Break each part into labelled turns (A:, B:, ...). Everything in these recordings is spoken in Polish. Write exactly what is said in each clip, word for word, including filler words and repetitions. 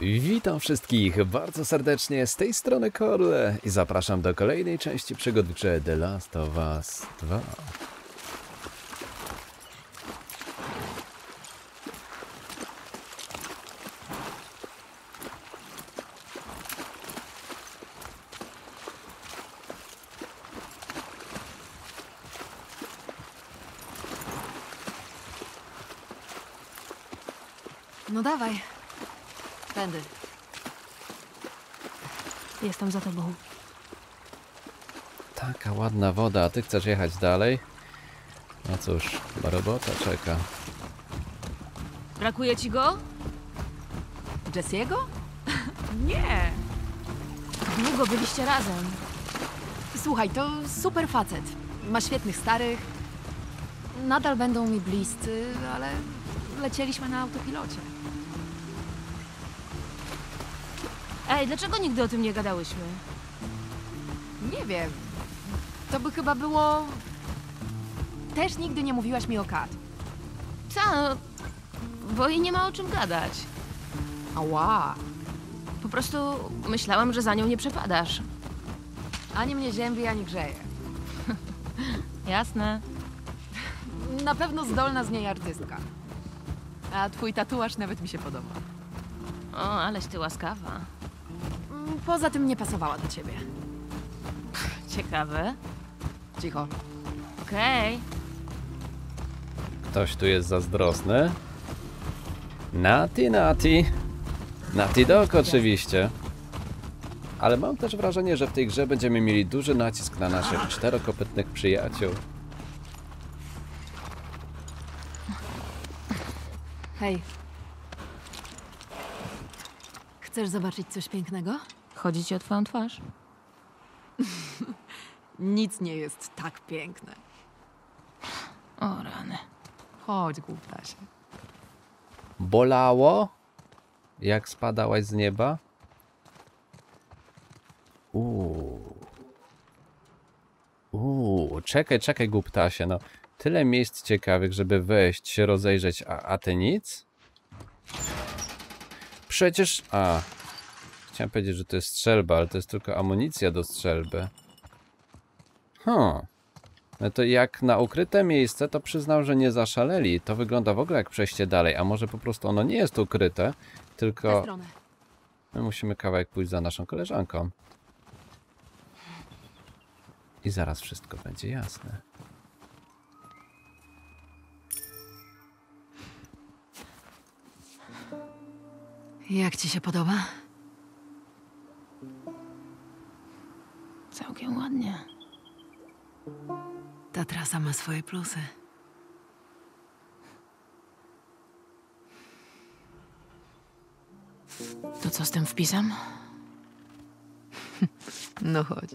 A: Witam wszystkich bardzo serdecznie, z tej strony Korle i zapraszam do kolejnej części przygód w grze The Last of Us dwa.
B: No dawaj. Tędy.
C: Jestem za tobą.
A: Taka ładna woda, a ty chcesz jechać dalej? No cóż, chyba robota czeka.
C: Brakuje ci go?
B: Jesse'ego?
C: Nie. Długo byliście razem.
B: Słuchaj, to super facet. Ma świetnych starych. Nadal będą mi bliscy, ale lecieliśmy na autopilocie.
C: Ej, dlaczego nigdy o tym nie gadałyśmy?
B: Nie wiem. To by chyba było... Też nigdy nie mówiłaś mi o Kat.
C: Co? No, bo i nie ma o czym gadać.
B: Ała.
C: Po prostu myślałam, że za nią nie przepadasz.
B: Ani mnie ziębi, ani grzeje.
C: Jasne.
B: Na pewno zdolna z niej artystka. A twój tatuaż nawet mi się podoba.
C: O, aleś ty łaskawa.
B: Mm, Poza tym nie pasowała do ciebie.
C: Ciekawe.
B: Cicho.
C: Okej.
A: Ktoś tu jest zazdrosny? Nati, Nati. Nati Dog oczywiście. Ale mam też wrażenie, że w tej grze będziemy mieli duży nacisk na naszych czterokopytnych przyjaciół.
B: Hej. Chcesz zobaczyć coś pięknego?
C: Chodzi ci o twoją twarz?
B: Nic nie jest tak piękne.
C: O rany.
B: Chodź, głuptasie.
A: Bolało? Jak spadałaś z nieba? Uuu. Uuu, czekaj, czekaj, głuptasie, no. Tyle miejsc ciekawych, żeby wejść, się rozejrzeć, a, a ty nic? Przecież... A. Chciałem powiedzieć, że to jest strzelba, ale to jest tylko amunicja do strzelby. Hmm. No to jak na ukryte miejsce, to przyznam, że nie zaszaleli. To wygląda w ogóle jak przejście dalej, a może po prostu ono nie jest ukryte,
B: W tę
A: tylko
B: stronę.
A: my musimy kawałek pójść za naszą koleżanką. I zaraz wszystko będzie jasne.
B: Jak ci się podoba?
C: Całkiem ładnie.
B: Ta trasa ma swoje plusy.
C: To co z tym wpisem?
B: No chodź.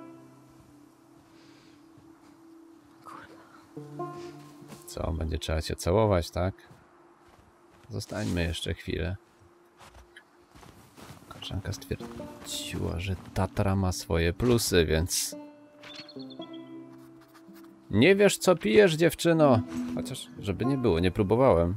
A: Co, będzie trzeba cię całować, tak? Zostańmy jeszcze chwilę. Koleżanka stwierdziła, że Tatra ma swoje plusy, więc... Nie wiesz, co pijesz, dziewczyno! Chociaż, żeby nie było, nie próbowałem.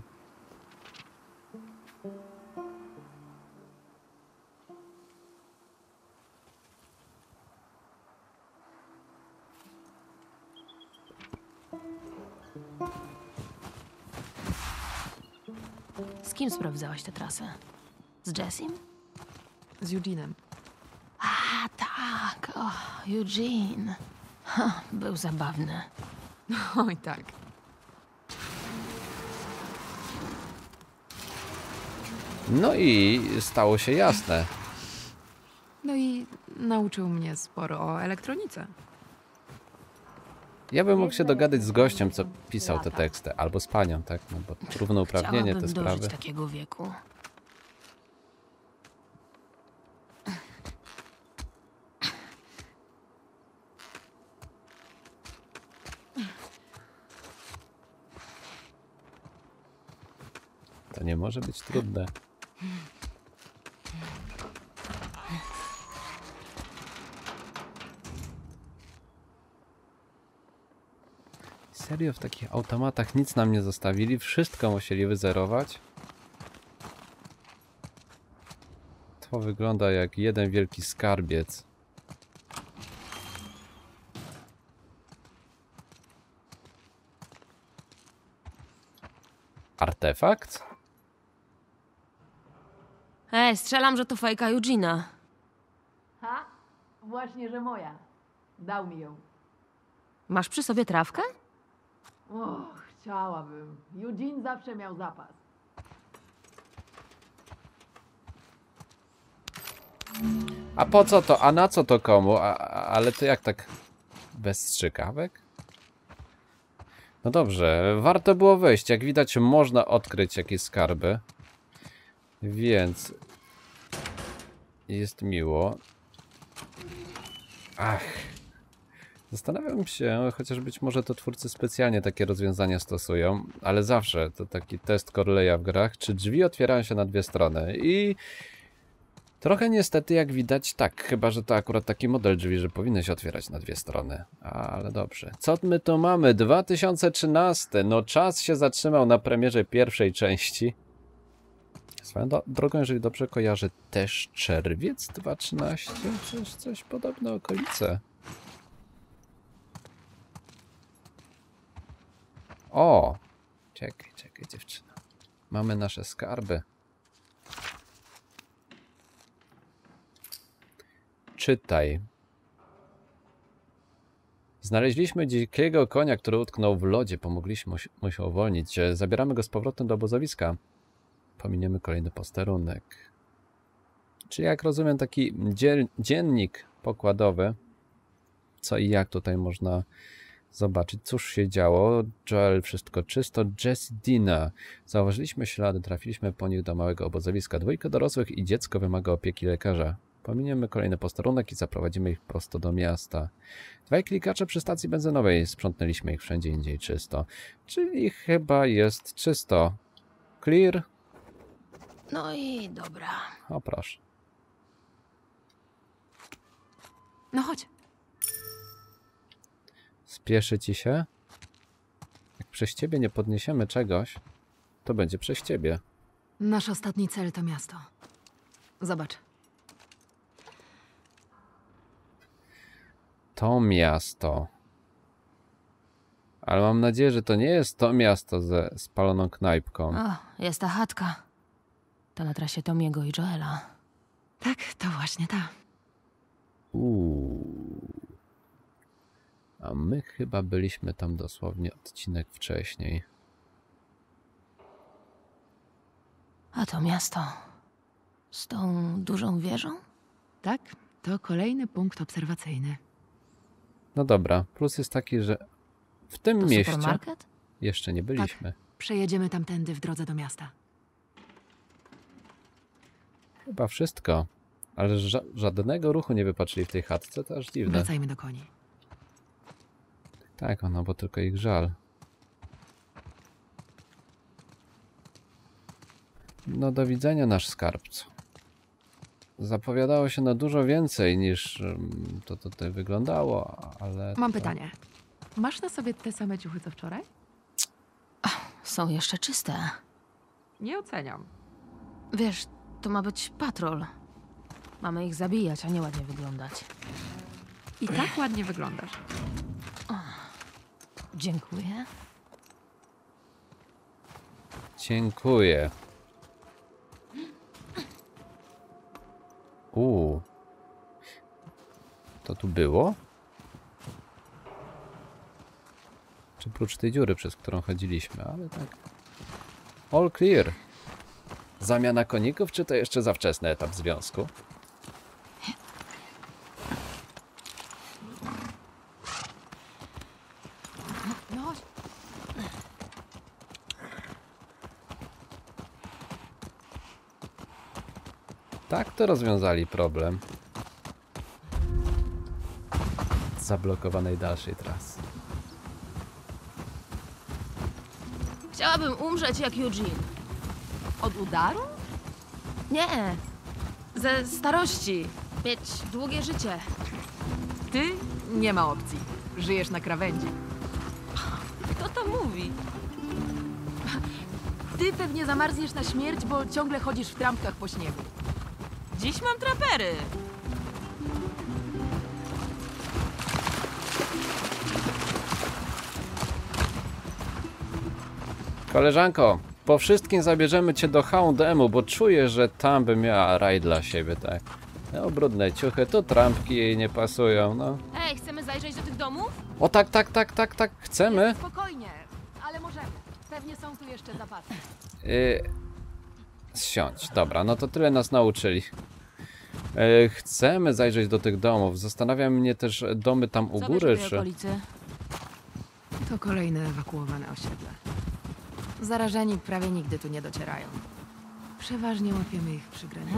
C: Z kim sprawdzałaś tę trasę? Z Jessim?
B: Z Eugene'em.
C: A, tak. O, Eugene. Ha, był zabawny.
B: Oj, tak.
A: No i stało się jasne.
B: No i nauczył mnie sporo o elektronice.
A: Ja bym mógł się dogadać z gościem, co pisał te teksty, albo z panią, tak? No bo równouprawnienie, te
C: Chciałabym
A: sprawy.
C: dożyć takiego wieku.
A: To nie może być trudne. Serio, w takich automatach nic nam nie zostawili? Wszystko musieli wyzerować? To wygląda jak jeden wielki skarbiec. Artefakt?
C: Ej, strzelam, że to fajka Eugena.
B: Ha? Właśnie, że moja. Dał mi ją.
C: Masz przy sobie trawkę?
B: Och, chciałabym. Eugene zawsze miał zapas.
A: A po co to? A na co to komu? A, a, ale to jak tak bez strzykawek? No dobrze, warto było wejść. Jak widać, można odkryć jakieś skarby. Więc jest miło. Ach. Zastanawiam się, chociaż być może to twórcy specjalnie takie rozwiązania stosują, ale zawsze to taki test Corleya w grach, czy drzwi otwierają się na dwie strony i trochę niestety jak widać tak, chyba że to akurat taki model drzwi, że powinny się otwierać na dwie strony, ale dobrze. Co my tu mamy? dwa tysiące trzynasty, no czas się zatrzymał na premierze pierwszej części. Swoją drogą, jeżeli dobrze kojarzę, też czerwiec dwa tysiące trzynaście, coś, coś podobne okolice. O! Czekaj, czekaj dziewczyna. Mamy nasze skarby. Czytaj. Znaleźliśmy dzikiego konia, który utknął w lodzie. Pomogliśmy mu się uwolnić. Zabieramy go z powrotem do obozowiska. Pominiemy kolejny posterunek. Czyli jak rozumiem taki dziennik pokładowy. Co i jak tutaj można zobaczyć, cóż się działo. Joel, wszystko czysto. Jess, Dina. Zauważyliśmy ślady, trafiliśmy po nich do małego obozowiska. Dwójka dorosłych i dziecko wymaga opieki lekarza. Pominiemy kolejny posterunek i zaprowadzimy ich prosto do miasta. Dwaj klikacze przy stacji benzynowej. Sprzątnęliśmy ich wszędzie indziej czysto. Czyli chyba jest czysto. Clear?
C: No i dobra.
A: O, proszę.
B: No chodź.
A: Spieszy ci się? Jak przez ciebie nie podniesiemy czegoś, to będzie przez ciebie.
B: Nasz ostatni cel to miasto. Zobacz.
A: To miasto. Ale mam nadzieję, że to nie jest to miasto ze spaloną knajpką.
C: O, jest ta chatka. To na trasie Tomiego i Joela.
B: Tak, to właśnie ta.
A: Uuu. A my chyba byliśmy tam dosłownie odcinek wcześniej.
C: A to miasto z tą dużą wieżą?
B: Tak, to kolejny punkt obserwacyjny.
A: No dobra, plus jest taki, że w tym
C: To
A: mieście
C: supermarket?
A: jeszcze nie byliśmy.
B: Tak, przejedziemy tamtędy w drodze do miasta.
A: Chyba wszystko. Ale ża żadnego ruchu nie wypatrzyli w tej chatce, to aż dziwne.
B: Wracajmy do koni.
A: Tak, no bo tylko ich żal. No do widzenia, nasz skarbcu. Zapowiadało się na dużo więcej niż um, to tutaj wyglądało, ale...
B: Mam
A: to...
B: pytanie. Masz na sobie te same ciuchy co wczoraj?
C: Są jeszcze czyste.
B: Nie oceniam.
C: Wiesz, to ma być patrol. Mamy ich zabijać, a nie ładnie wyglądać.
B: I tak ładnie wyglądasz.
C: Dziękuję.
A: Dziękuję. Uuu. To tu było? Czy prócz tej dziury, przez którą chodziliśmy, ale tak. All clear. Zamiana koników, czy to jeszcze za wczesny etap związku?
B: No chodź.
A: Tak to rozwiązali problem zablokowanej dalszej trasy.
C: Chciałabym umrzeć jak Eugene.
B: Od udaru?
C: Nie. Ze starości. Mieć długie życie.
B: Ty? Nie ma opcji. Żyjesz na krawędzi.
C: Kto to mówi?
B: Ty pewnie zamarzniesz na śmierć, bo ciągle chodzisz w trampkach po śniegu.
C: Dziś mam trapery.
A: Koleżanko, po wszystkim zabierzemy cię do H and M-u, bo czuję, że tam by miała raj dla siebie, tak? No, brudne ciuchy, tu trampki jej nie pasują, no.
C: Ej, chcemy zajrzeć do tych domów?
A: O tak, tak, tak, tak, tak, chcemy.
B: Spokojnie, ale możemy. Pewnie są tu jeszcze zapasy.
A: Yy, zsiądź, dobra, no to tyle nas nauczyli. Yy, chcemy zajrzeć do tych domów. Zastanawia mnie też domy tam u
C: Co
A: góry,
C: wiesz o tej
A: czy...
C: okolicy?
B: To kolejne ewakuowane osiedle. Zarażeni prawie nigdy tu nie docierają. Przeważnie łapiemy ich przy granicy.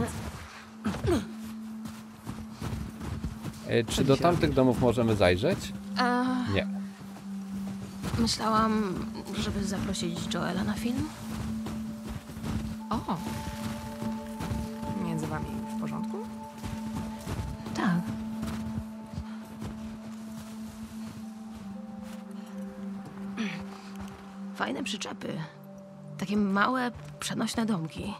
A: Yy, czy do tamtych domów możemy zajrzeć?
C: A,
A: Nie.
C: myślałam, żeby zaprosić Joela na film.
B: O! Między wami w porządku?
C: Tak. Fajne przyczepy. Takie małe, przenośne domki.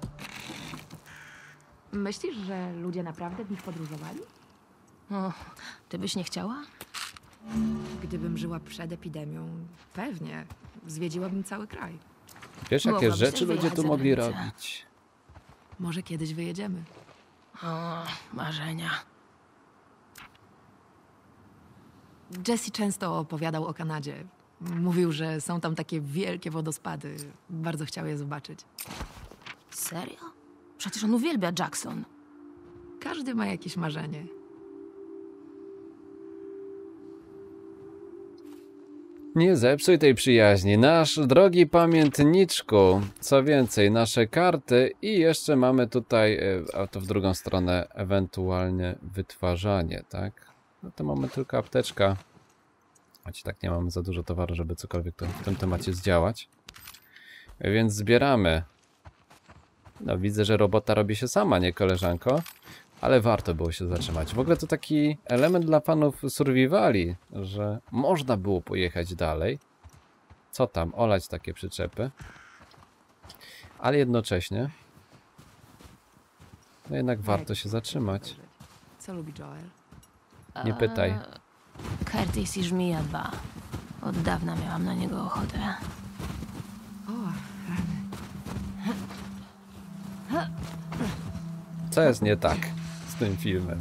B: Myślisz, że ludzie naprawdę w nich podróżowali?
C: O, ty byś nie chciała?
B: Gdybym żyła przed epidemią, pewnie zwiedziłabym cały kraj.
A: Wiesz, jakie
C: Mogłabyś
A: rzeczy
C: też
A: ludzie
C: wyjechać
A: tu
C: za
A: mogli
C: granicę.
A: robić?
B: Może kiedyś wyjedziemy.
C: O, marzenia.
B: Jesse często opowiadał o Kanadzie. Mówił, że są tam takie wielkie wodospady. Bardzo chciał je zobaczyć.
C: Serio? Przecież on uwielbia Jackson.
B: Każdy ma jakieś marzenie.
A: Nie zepsuj tej przyjaźni, nasz drogi pamiętniczku. Co więcej, nasze karty i jeszcze mamy tutaj, e, a to w drugą stronę, ewentualnie wytwarzanie, tak? No to mamy tylko apteczka. Choć tak nie mamy za dużo towaru, żeby cokolwiek to w tym temacie zdziałać. Więc zbieramy. No widzę, że robota robi się sama, nie koleżanko? Ale warto było się zatrzymać. W ogóle to taki element dla fanów survivali, że można było pojechać dalej. Co tam, olać takie przyczepy. Ale jednocześnie no jednak warto się zatrzymać.
B: Co lubi Joel?
A: Nie pytaj.
C: Eee, Curtis i Żmija dwa. Od dawna miałam na niego ochotę.
B: O, rany.
A: Co jest nie tak z tym filmem?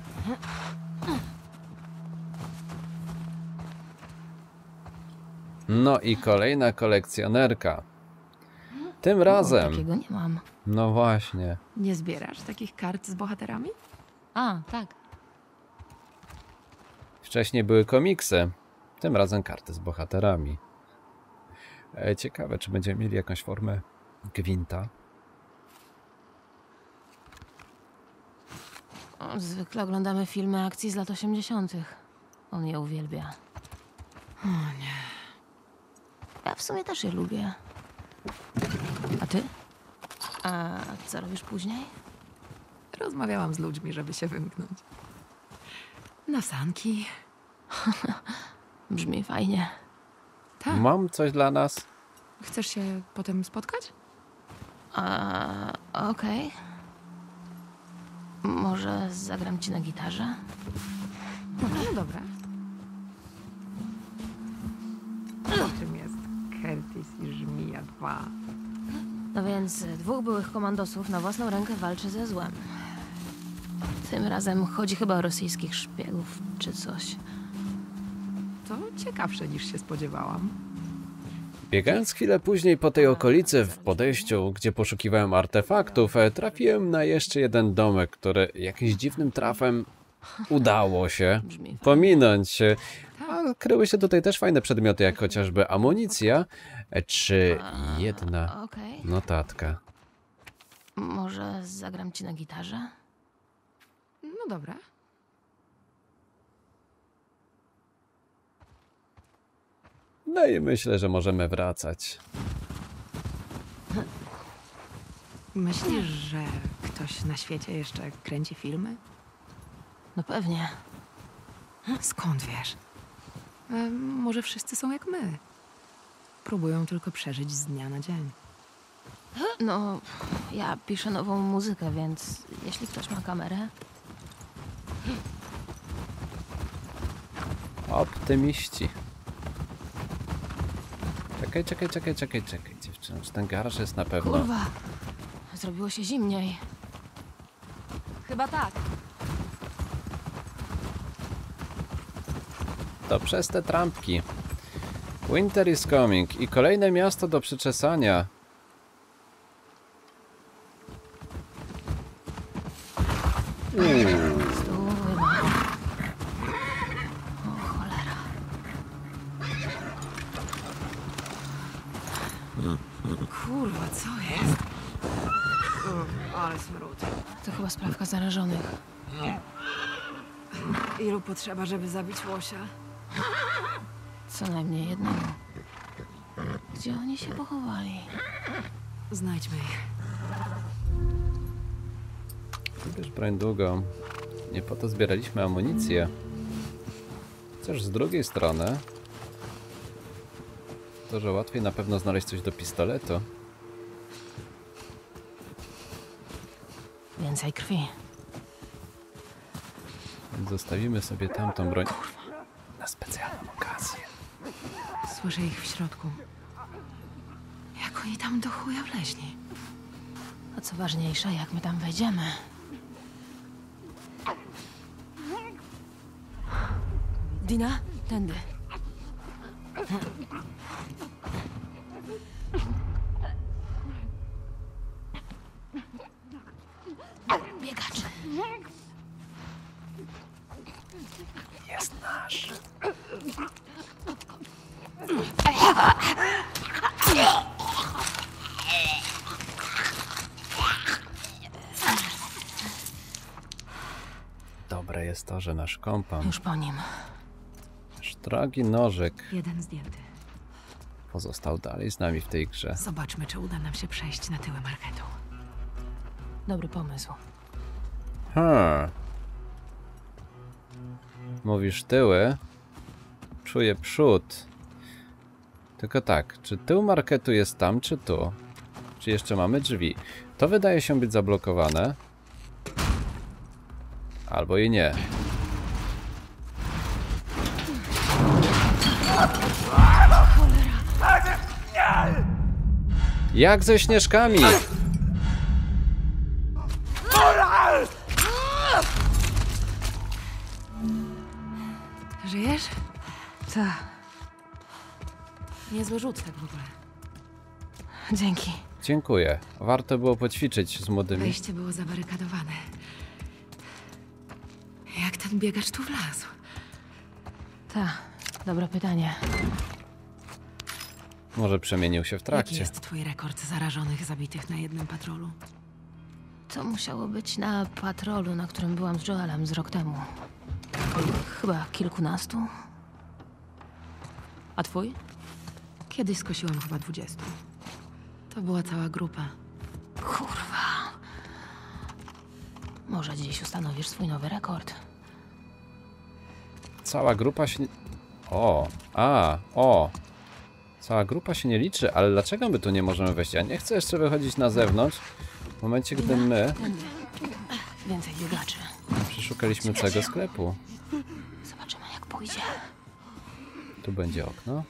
A: No i kolejna kolekcjonerka. Tym razem.
C: O, takiego nie mam.
A: No właśnie.
B: Nie zbierasz takich kart z bohaterami?
C: A, tak.
A: Wcześniej były komiksy. Tym razem karty z bohaterami. E, ciekawe, czy będziemy mieli jakąś formę gwinta.
C: O, zwykle oglądamy filmy akcji z lat osiemdziesiątych. On je uwielbia.
B: O nie.
C: Ja w sumie też je lubię. A ty? A co robisz później?
B: Rozmawiałam z ludźmi, żeby się wymknąć. Na sanki.
C: Brzmi fajnie.
B: Tak.
A: Mam coś dla nas.
B: Chcesz się potem spotkać?
C: A, okej. Może zagram ci na gitarze?
B: No dobra. O czym jest Curtis i Żmija dwa?
C: No więc dwóch byłych komandosów na własną rękę walczy ze złem. Tym razem chodzi chyba o rosyjskich szpiegów czy coś.
B: To ciekawsze niż się spodziewałam.
A: Biegając chwilę później po tej okolicy w podejściu, gdzie poszukiwałem artefaktów, e, trafiłem na jeszcze jeden domek, który jakimś dziwnym trafem udało się
C: Brzmi fajnie.
A: pominąć. A kryły się tutaj też fajne przedmioty, jak chociażby amunicja, e, czy jedna
C: Okej.
A: notatka.
C: Może zagram ci na gitarze?
B: No dobra.
A: No i myślę, że możemy wracać.
B: Myślisz, że ktoś na świecie jeszcze kręci filmy?
C: No pewnie.
B: Skąd wiesz? E, może wszyscy są jak my. Próbują tylko przeżyć z dnia na dzień.
C: No, ja piszę nową muzykę, więc jeśli ktoś ma kamerę...
A: Optymiści. Czekaj, czekaj, czekaj, czekaj, czekaj, dziewczyno. Czy ten garaż jest na pewno?
C: Kurwa, zrobiło się zimniej.
B: Chyba tak.
A: To przez te trampki. Winter is coming. I kolejne miasto do przeczesania. Uuu.
C: Stój, o cholera.
B: Kurwa, co jest? O, ale smród.
C: To chyba sprawka zarażonych.
B: Ilu potrzeba, żeby zabić łosia?
C: Co najmniej jednego. Gdzie oni się pochowali?
B: Znajdźmy ich.
A: Wybierz broń długą. Nie po to zbieraliśmy amunicję. Chociaż z drugiej strony to, że łatwiej na pewno znaleźć coś do pistoletu.
C: Więcej krwi.
A: Więc zostawimy sobie tamtą broń na specjalną okazję.
B: Słyszę ich w środku. Jak oni tam do chuja wleźli?
C: A co ważniejsze, jak my tam wejdziemy? Dina, tędy. Biegacz.
A: Jest nasz. Dobre jest to, że nasz kompan,
C: Już po nim.
A: nasz drogi nożyk,
B: Jeden zdjęty.
A: pozostał dalej z nami w tej grze.
B: Zobaczmy, czy uda nam się przejść na tyły marketu.
C: Dobry pomysł.
A: Hmm. Mówisz tyły? Czuję przód. Tylko tak, czy tył marketu jest tam, czy tu? Czy jeszcze mamy drzwi? To wydaje się być zablokowane. Albo i nie. Jak ze śnieżkami!
B: Żyjesz?
C: Tak,
B: Niezły rzut tak w ogóle.
C: dzięki.
A: Dziękuję. Warto było poćwiczyć z młodymi.
B: Wejście było zabarykadowane. Jak ten biegacz tu wlazł?
C: Tak, dobre pytanie.
A: Może przemienił się w
B: Jaki
A: trakcie.
B: jest twój rekord zarażonych zabitych na jednym patrolu?
C: To musiało być na patrolu, na którym byłam z Joelem z rok temu. Chyba kilkunastu. A twój?
B: Kiedyś skosiłam chyba dwudziestu. To była cała grupa.
C: Kurwa. Może dziś ustanowisz swój nowy rekord.
A: Cała grupa się... nie- O, a, o. Cała grupa się nie liczy, ale dlaczego my tu nie możemy wejść? Ja nie chcę jeszcze wychodzić na zewnątrz. W momencie, gdy my
C: Tędy. Więcej biegaczy.
A: przeszukaliśmy całego sklepu.
C: Zobaczymy, jak pójdzie.
A: Tu będzie okno.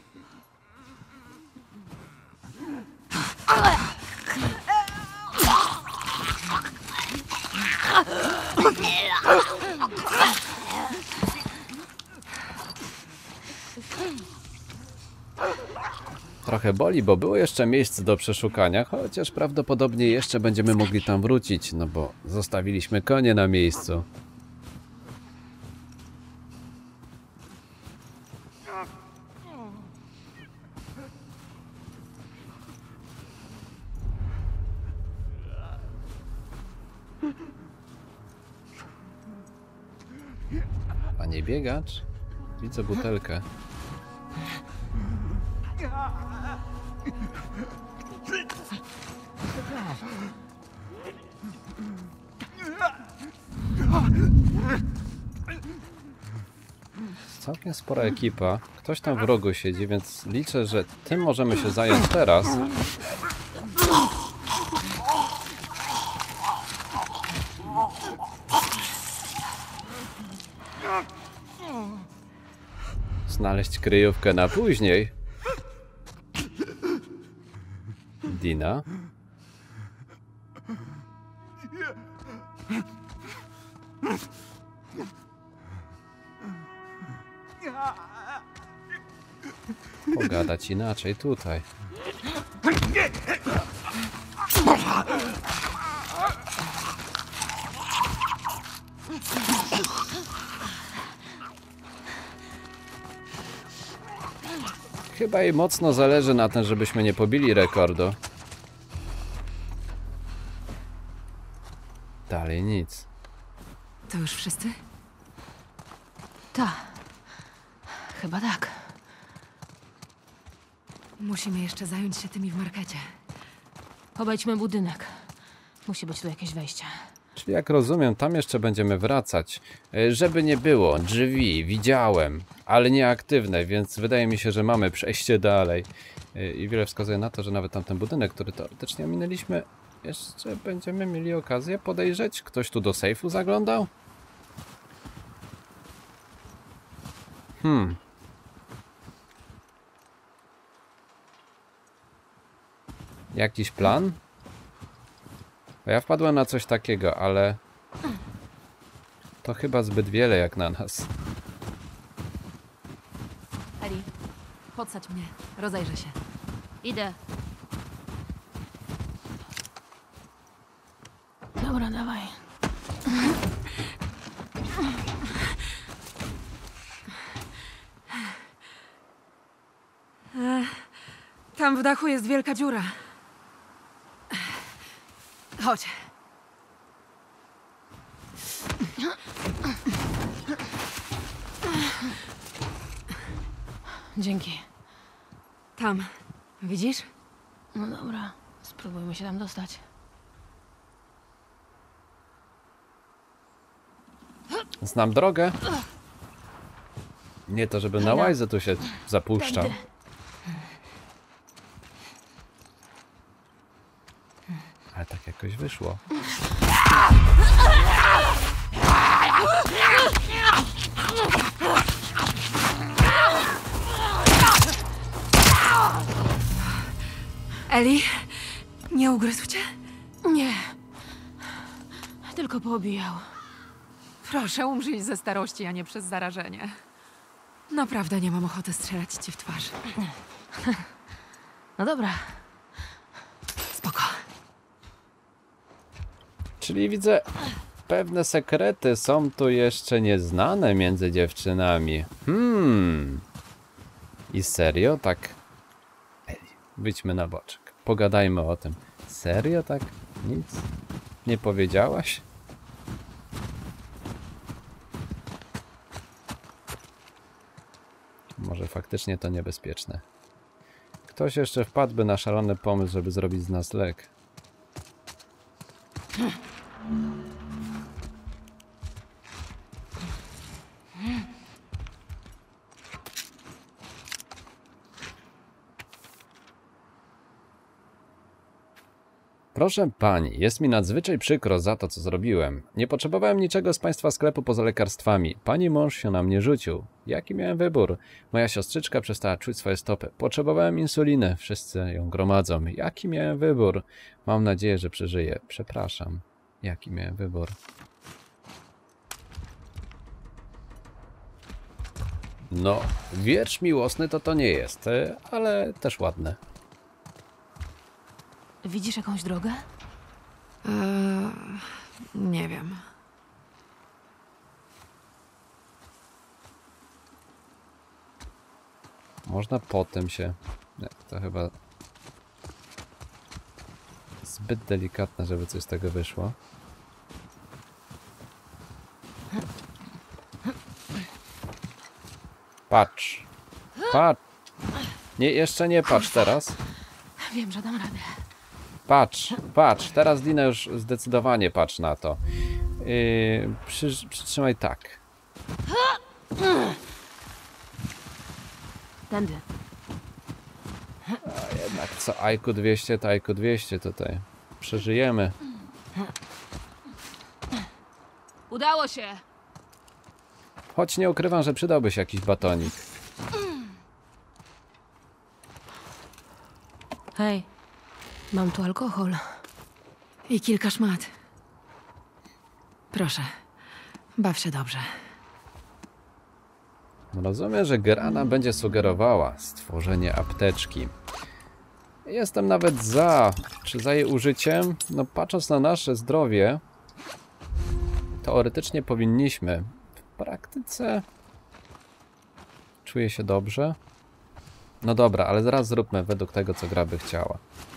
A: Trochę boli, bo było jeszcze miejsce do przeszukania, chociaż prawdopodobnie jeszcze będziemy mogli tam wrócić, no bo zostawiliśmy konie na miejscu. Panie biegacz? Widzę butelkę. Całkiem spora ekipa. Ktoś tam w rogu siedzi, więc liczę, że tym możemy się zająć teraz. Znaleźć kryjówkę na później. Dina. Pogadać inaczej tutaj. Chyba jej mocno zależy na tym, żebyśmy nie pobili rekordu. Dalej nic.
B: To już wszyscy?
C: Ta. Chyba tak.
B: Musimy jeszcze zająć się tymi w markecie.
C: Obejdźmy budynek. Musi być tu jakieś wejście.
A: Czyli jak rozumiem, tam jeszcze będziemy wracać. Żeby nie było, drzwi widziałem, ale nieaktywne, więc wydaje mi się, że mamy przejście dalej. I wiele wskazuje na to, że nawet tamten budynek, który teoretycznie ominęliśmy, jeszcze będziemy mieli okazję podejrzeć. Ktoś tu do sejfu zaglądał? Hmm. Jakiś plan? Bo ja wpadłem na coś takiego, ale to chyba zbyt wiele jak na nas.
B: Eli, podsadź mnie. Rozejrzę się.
C: Idę. Dobra, dawaj.
B: Tam w dachu jest wielka dziura. Chodź.
C: Dzięki.
B: Tam. Widzisz?
C: No dobra, spróbujmy się tam dostać.
A: Znam drogę. Nie to, żeby na łajzę tu się zapuszczał. Ale tak jakoś wyszło.
B: Eli, nie ugryzł cię?
C: Nie. Tylko poobijał.
B: Proszę, umrzyj ze starości, a nie przez zarażenie. Naprawdę nie mam ochoty strzelać ci w twarz.
C: No dobra.
B: Spoko.
A: Czyli widzę, pewne sekrety są tu jeszcze nieznane między dziewczynami. Hmm. I serio? Tak? Ej, wyjdźmy na boczek. Pogadajmy o tym. Serio? Tak? Nic nie powiedziałaś? Może faktycznie to niebezpieczne. Ktoś jeszcze wpadłby na szalony pomysł, żeby zrobić z nas lek. Proszę pani, jest mi nadzwyczaj przykro za to, co zrobiłem. Nie potrzebowałem niczego z państwa sklepu poza lekarstwami. Pani mąż się na mnie rzucił. Jaki miałem wybór? Moja siostrzyczka przestała czuć swoje stopy. Potrzebowałem insuliny. Wszyscy ją gromadzą. Jaki miałem wybór? Mam nadzieję, że przeżyję. Przepraszam. Jaki miałem wybór? No, wiersz miłosny to to nie jest, ale też ładny.
C: Widzisz jakąś drogę?
B: Eee, nie wiem.
A: Można potem się... Nie, to chyba... zbyt delikatne, żeby coś z tego wyszło. Patrz. Patrz. Nie, jeszcze nie patrz teraz.
C: Wiem, że dam radę.
A: Patrz, patrz. Teraz Dina już zdecydowanie patrz na to. Yy, przy, przytrzymaj tak.
C: Tędy.
A: A jednak co A I Q dwieście to A I Q dwieście tutaj. Przeżyjemy.
C: Udało się!
A: Choć nie ukrywam, że przydałby się jakiś batonik.
C: Hej, mam tu alkohol.
B: I kilka szmat. Proszę, baw się dobrze.
A: Rozumiem, że Gerana będzie sugerowała stworzenie apteczki. Jestem nawet za. Czy za jej użyciem? No patrząc na nasze zdrowie, teoretycznie powinniśmy. W praktyce czuję się dobrze. No dobra, ale zaraz zróbmy według tego, co gra by chciała.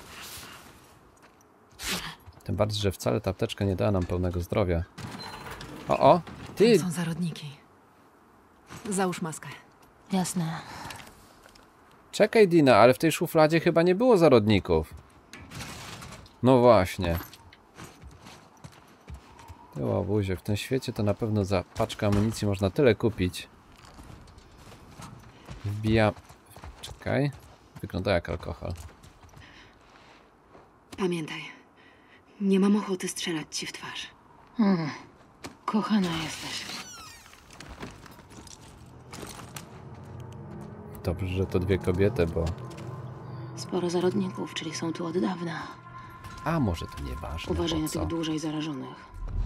A: Tym bardziej, że wcale ta apteczka nie da nam pełnego zdrowia. O, o! Ty!
B: Są zarodniki. Załóż maskę.
C: Jasne.
A: Czekaj, Dina, ale w tej szufladzie chyba nie było zarodników. No właśnie. Ty łabuzie, w tym świecie to na pewno za paczkę amunicji można tyle kupić. Wbija... Czekaj. Wygląda jak alkohol.
D: Pamiętaj, nie mam ochoty strzelać ci w twarz.
C: Hmm. Kochana jesteś.
A: Dobrze, że to dwie kobiety, bo...
C: Sporo zarodników, czyli są tu od dawna.
A: A może to nieważne,
C: Uważaj
A: po
C: na
A: co?
C: tych dłużej zarażonych.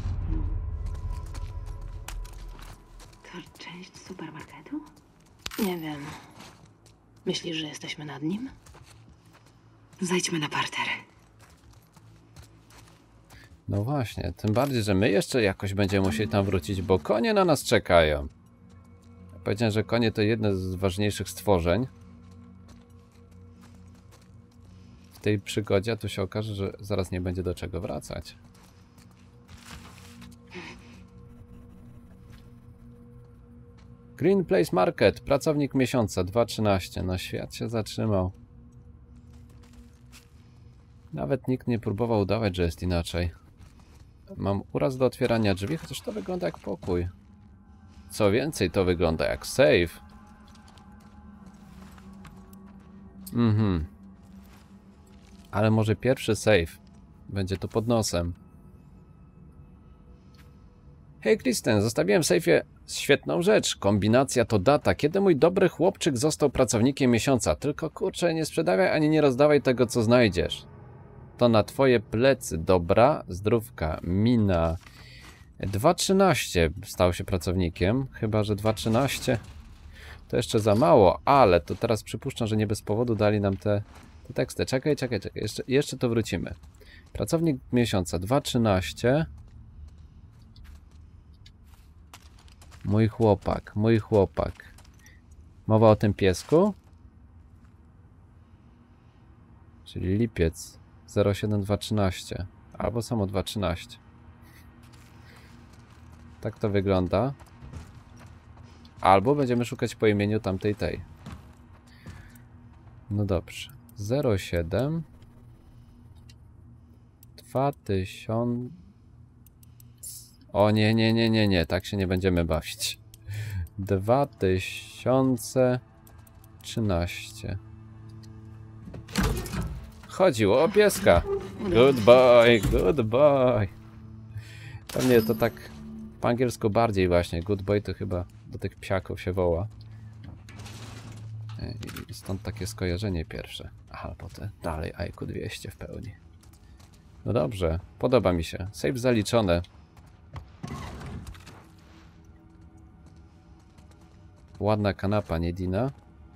D: To część supermarketu?
C: Nie wiem. Myślisz, że jesteśmy nad nim?
D: Zejdźmy na parter.
A: No właśnie, tym bardziej, że my jeszcze jakoś będziemy musieli tam wrócić, bo konie na nas czekają. Powiedziałem, że konie to jedno z ważniejszych stworzeń w tej przygodzie, a tu się okaże, że zaraz nie będzie do czego wracać. Green Place Market, pracownik miesiąca, dwa trzynaście. No świat się zatrzymał. Nawet nikt nie próbował udawać, że jest inaczej. Mam uraz do otwierania drzwi, chociaż to wygląda jak pokój. Co więcej, to wygląda jak safe. Mhm. Ale może pierwszy safe będzie tu pod nosem. Hej Kristen, zostawiłem w sejfie świetną rzecz. Kombinacja to data, kiedy mój dobry chłopczyk został pracownikiem miesiąca. Tylko kurczę, nie sprzedawaj ani nie rozdawaj tego, co znajdziesz. To na twoje plecy. Dobra, zdrówka, mina. dwa trzynaście stał się pracownikiem. Chyba że dwa trzynaście to jeszcze za mało, ale to teraz przypuszczam, że nie bez powodu dali nam te, te teksty. Czekaj, czekaj, czekaj. Jeszcze, jeszcze to wrócimy. Pracownik miesiąca dwa trzynaście. Mój chłopak, mój chłopak. Mowa o tym piesku? Czyli lipiec zero siedem dwa trzynaście. Albo samo dwa trzynaście. Tak to wygląda. Albo będziemy szukać po imieniu tamtej tej. No dobrze. zero siedem dwa tysiące. O nie, nie, nie, nie, nie. Tak się nie będziemy bawić. dwa tysiące trzynaście. Chodziło o pieska. Good boy, good boy. Pewnie to tak po angielsku bardziej właśnie. Good boy to chyba do tych psiaków się woła. I stąd takie skojarzenie pierwsze. Aha, potem dalej A Q dwieście w pełni. No dobrze, podoba mi się. Save zaliczone. Ładna kanapa, nie Dina?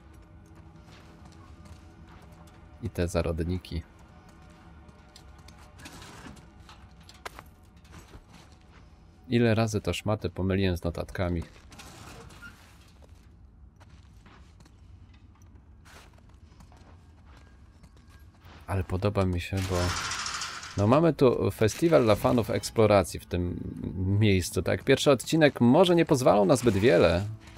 A: I te zarodniki. Ile razy to szmatę pomyliłem z notatkami. Ale podoba mi się, bo no mamy tu festiwal dla fanów eksploracji w tym miejscu, tak? Pierwszy odcinek może nie pozwalał na zbyt wiele.